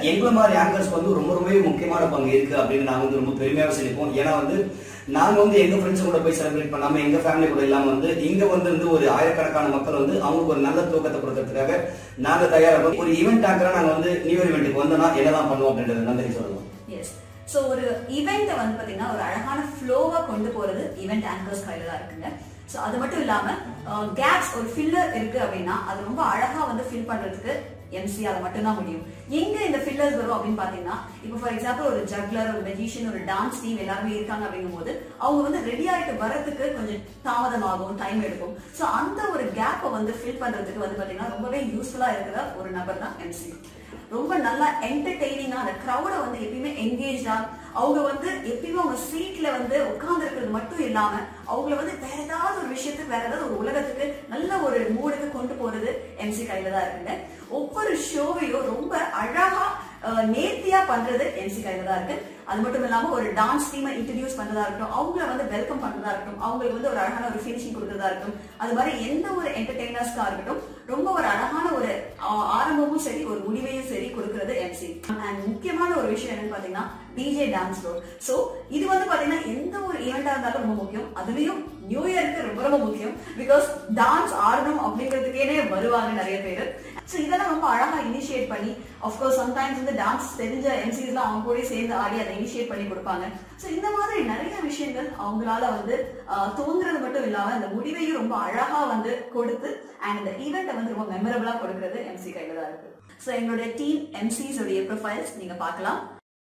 எங்களை மாதிரி ஆங்கர்ஸ்க்கு வந்து ரொம்ப ரொம்ப முக்கியமான பங்கு இருக்கு அப்படின்னு நாங்க வந்து ரொம்ப பெருமையாக சொல்லிப்போம். ஏன்னா வந்து நாங்க வந்து எங்க ஃப்ரெண்ட்ஸ் கூட போய் செலிப்ரேட் பண்ணாம எங்க ஃபேமிலி கூட இல்லாம வந்து இங்க வந்து ஒரு ஆயிரக்கணக்கான மக்கள் வந்து அவங்களுக்கு ஒரு நல்ல தூக்கத்தை கொடுக்கறதுக்காக நாங்க தயாராக ஒரு ஈவெண்ட் ஆங்கரா நாங்க வந்து நியூ இயர் ஈவெண்ட்டுக்கு வந்தோம்னா என்னதான் பண்ணுவோம் அப்படின்றது நந்தினி சொல்லலாம். சோ ஒரு ஈவெண்ட் வந்து பாத்தீங்கன்னா ஒரு அழகான ஃப்ளோவா கொண்டு போறது ஈவெண்ட் ஆங்கர்ஸ் கையில தான் இருக்குங்க. சோ அது மட்டும் இல்லாம கேப்ஸ் ஒரு ஃபில்லர் இருக்கு அப்படின்னா அது ரொம்ப அழகா வந்து ஃபில் பண்றதுக்கு எம்சி அதை மட்டும்தான் முடியும். எங்க இந்த ஃபில்லர்ஸ் வரும் அப்படின்னு பாத்தீங்கன்னா இப்போ ஃபார் எக்ஸாம்பிள் ஒரு ஜக்லர், ஒரு மெஜிஷியன், ஒரு டான்ஸ் டீம் எல்லாருமே இருக்காங்க அப்படிங்கும் போது அவங்க வந்து ரெடி ஆயிட்டு வரதுக்கு கொஞ்சம் தாமதமாகும், டைம் எடுக்கும். சோ அந்த ஒரு கேப்பை வந்து ஃபில் பண்றதுக்கு வந்து பாத்தீங்கன்னா ரொம்பவே யூஸ்ஃபுல்லா இருக்கிற ஒரு நபர் தான் எம்சி. ரொம்ப நல்லா என்டர்டெய்னிங்கா அந்த கிரௌட வந்து எப்பயுமே என்கேஜா அவங்க வந்து எப்பயுமே அவங்க சீட்ல வந்து உட்கார்ந்து இருக்கிறது மட்டும் இல்லாம அவங்களை வந்து வேற ஏதாவது ஒரு விஷயத்துக்கு வேற ஏதாவது ஒரு உலகத்துக்கு நல்ல ஒரு மூடுக்கு கொண்டு போறது எம்சி கையில தான் இருக்குங்க. ஒவ்வொரு ஷோவையும் ரொம்ப அழகா நேர்த்தியா பண்றது எம்சி கையில தான் இருக்கு. அது மட்டும் இல்லாம ஒரு டான்ஸ் டீமை இன்ட்ரடியூஸ் பண்றதா இருக்கட்டும், அவங்களை வந்து வெல்கம் பண்றதா இருக்கட்டும், அவங்களுக்கு வந்து ஒரு அழகான ஒரு ஃபினிஷிங் கொடுக்கறதா இருக்கட்டும், அது மாதிரி எந்த ஒரு என்டர்டெய்னர்ஸ்க்கா இருக்கட்டும் ரொம்ப ஒரு அழகான ஒரு ஆரம்பமும் சரி ஒரு முடிவையும் சரி கொடுக்கறது எம்சி. அண்ட் முக்கியமான ஒரு விஷயம் என்னன்னு பாத்தீங்கன்னா டிஜே டான்ஸ் ஃப்ளோர். சோ இது வந்து பாத்தீங்கன்னா எந்த ஒரு ஈவெண்டா இருந்தாலும் ரொம்ப முக்கியம். அதுலயும் நியூ இயருக்கு ரொம்ப ரொம்ப முக்கியம். பிகாஸ் டான்ஸ் ஆடணும் அப்படிங்கிறதுக்கே வருவாங்க நிறைய பேரு. சோ இதெல்லாம் ரொம்ப அழகா இனிஷியேட் பண்ணி ஆஃப்கோர்ஸ் சம்டைம்ஸ் வந்து டான்ஸ் தெரிஞ்ச எம்சிஸ்லாம் அவங்க கூட சேர்ந்து ஆடி அதை இனிஷியேட் பண்ணி கொடுப்பாங்க. சோ இந்த மாதிரி நிறைய விஷயங்கள் அவங்களால வந்து தோன்றது மட்டும் இல்லாம இந்த முடிவையும் ரொம்ப அழகா வந்து கொடுத்து அண்ட் இந்த ஈவெண்ட்டை வந்து ரொம்ப மெமரபிளா கொடுக்கறது எம்சி கையில தான் இருக்கு. சோ எங்களுடைய டீம் எம்சிஸ் உடைய ப்ரொஃபைல்ஸ் நீங்க பார்க்கலாம்.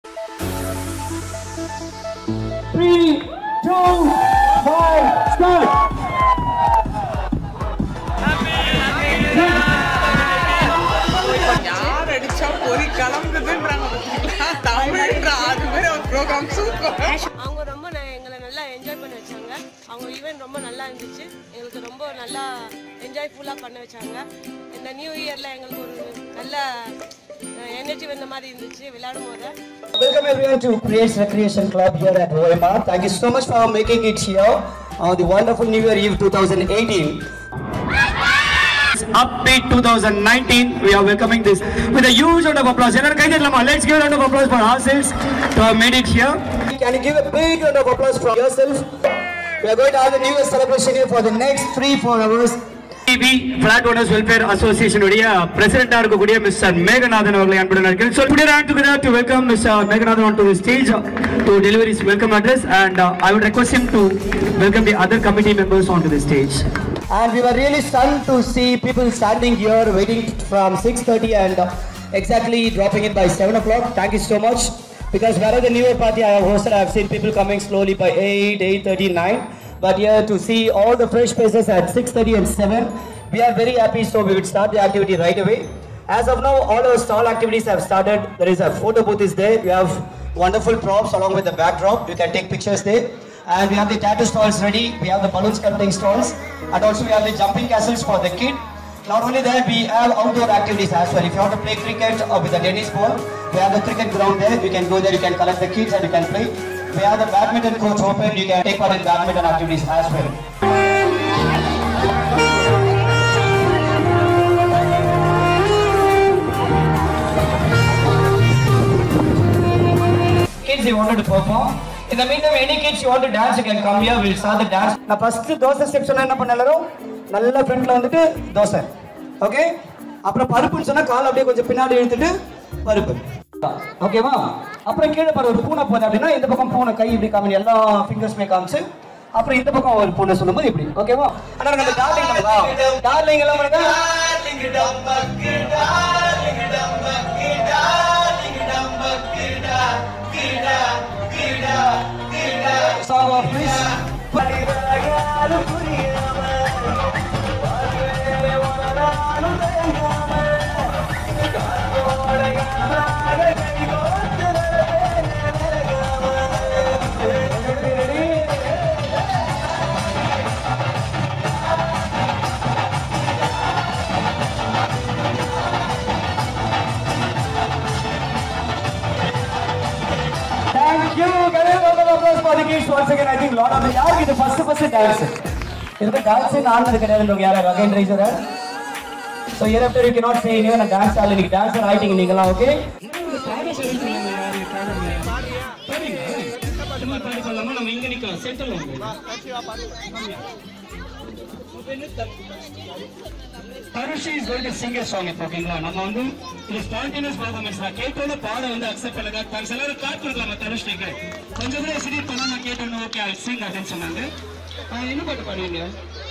3, 2, 1, start! யார் அடிச்சா பொறி கிளம்புதுன்றாங்க. தமிழ்ன்ற அது மாதிரி ஒரு ப்ரோக்ராம் சூப்பர். அவங்க ரொம்ப எங்களை நல்லா என்ஜாய் பண்ண வச்சாங்க. அவங்க ஈவென்ட் ரொம்ப நல்லா இருந்துச்சு. எங்களுக்கு ரொம்ப நல்லா என்ஜாய்ஃபுல்லாக பண்ண வச்சாங்க. இந்த நியூ இயரில் எங்களுக்கு ஒரு நல்ல எனர்ஜி வந்த மாதிரி இருந்துச்சு விளையாடும் போது. Welcome everyone to Creates Recreation Club here at OMR. Thank you so much for making it here on the wonderful New Year Eve 2018. Upbeat 2019. We are welcoming this with a huge round of applause. Let's give a round of applause for ourselves to have made it here. Can you give a big round of applause for yourself? We are going to have the New Year celebration here for the next 3-4 hours. TV Flat Owners Welfare Association உடைய பிரசிடென்ட்டா இருக்கக்கூடிய mister Meganathan அவர்களை அன்புடன் அழைக்கிறேன். So put your hand together to welcome Mr. Meganathan onto the stage to deliver his welcome address, and I would request him to welcome the other committee members onto the stage. And we were really stunned to see people standing here waiting from 6:30 and exactly dropping it by 7 o'clock. Thank you so much, because wherever the New Year party I have hosted, I have seen people coming slowly by 8, 8:30, 9. But here to see all the fresh faces at 6:30 and 7, we are very happy, so we will start the activity right away. As of now, all our stall activities have started. There is a photo booth is there. We have wonderful props along with the backdrop. You can take pictures there. And we have the tattoo stalls ready. We have the balloon sculpting stalls. And also we have the jumping castles for the kid. Not only that, we have outdoor activities as well. If you want to play cricket or with a tennis ball, we have the cricket ground there. You can go there, you can collect the kids and you can play. We have the badminton court open. You can take part in badminton activities as well. Kids, you wanted to perform. In the meantime, any kids you want to dance, you can come here. We'll start the dance. Now, first dosa step சொன்னா என்ன பண்ணலாரும் நல்ல ஃப்ரண்ட்ல வந்துட்டு dosa. Okay? அப்புறம் பருப்புன்னு சொன்னா கால் அப்படியே கொஞ்சம் பின்னாடி இழுத்துட்டு பருப்பு. ஓகேவா? அப்புறம் கீழே பாரு ஒரு பூனை போகுது அப்படின்னா இந்த பக்கம் பூனை கை இப்படி காமி எல்லா ஃபிங்கர்ஸ்மே காமிச்சு அப்புறம் இந்த பக்கம் ஒரு பூனை சொல்லும்போது இப்படி. ஓகேவா? ஆனா நம்ம டார்லிங் பண்ணுவா. டார்லிங் எல்லாம் பண்ணுங்க. டார்லிங் டம்பக்கு டார்லிங் டம்பக்கு டார்லிங் டம்பக்கு டா கிடா கிடா கிடா. Song of please. படிவகால புரியாம வாழ்வே வனரானு தேங்காம காத்தோடகால கை கோத்து நரகாம. Thank you. Can you give an applause for the kids once again? I think lot of the yaar is the first dance. Is the dance in aanad kadiyadu log yaar again raise your hand. So hereafter you cannot say anyone a dance all, you dance and writing ningala, okay? பாட சொல்லிருக்காங்க யாரு காரணங்க பாருங்க சும்மா பாடி பண்ணலாமா நம்ம இங்க நிக்கலாம் சென்டர்ல Aruvi is going to sing a song ஓகேங்களா நம்ம வந்து இது ஸ்பான்டேனியஸ் பெர்ஃபார்மன்ஸ் தான் கேட்டோட பாட வந்து அக்செப்ட் பண்ணல தேங்க்ஸ் எல்லாரும் கிளாப் கொடுக்கலாமா தனுஷ்க்கு கொஞ்சம் கூட சிரி பண்ணா நான் கேட்டேன்னு ஓகே ஐ சிங் அப்படின்னு சொன்னாங்க என்ன பாட்டு பாடுவீங்க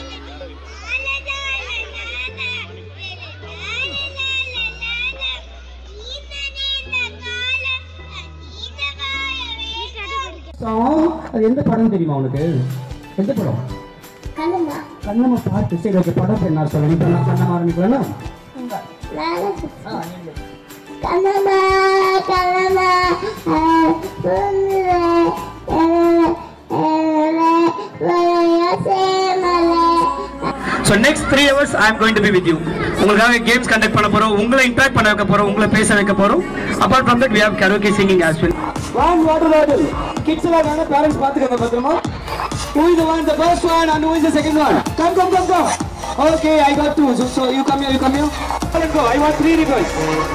அது எந்த படம் தெரியுமா உனக்கு எந்த படம் கண்ணம்மா பாட்டு சரி ஓகே படம் பேர் நான் சொல்றேன் இப்போ நான் கண்ணம்மா ஆரம்பிக்கலாம் So next 3 hours I am going to be with you. உங்களுக்காக games conduct பண்ண போறோம், உங்களை interact பண்ண வைக்க போறோம், உங்களை பேச வைக்க போறோம். Apart from that we have karaoke singing as well. One water bottle. Kids எல்லாம் வேணா parents பாத்துக்கங்க பத்திரமா. Who is the one, the first one and who is the second one? Come. Okay, I got 2. So you come here. Let's go. I want 3 ribbons.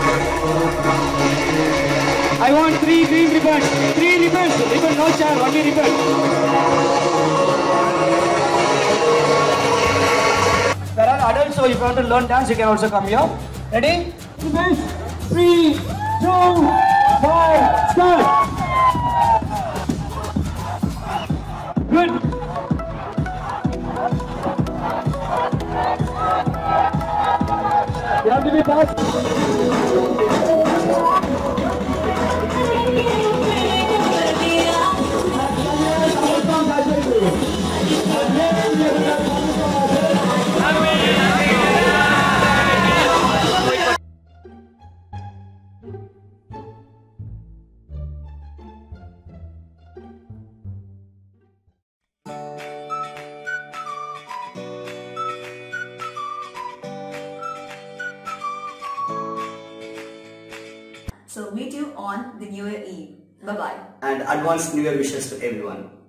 I want 3 green ribbons. 3 ribbons. Ribbon no chair, only ribbon. There are adults, so if you want to learn dance, you can also come here. Ready? 3, 2, 1, start. Good. You have to be fast. So meet you on the New Year Eve. Bye-bye. And advance New Year wishes to everyone.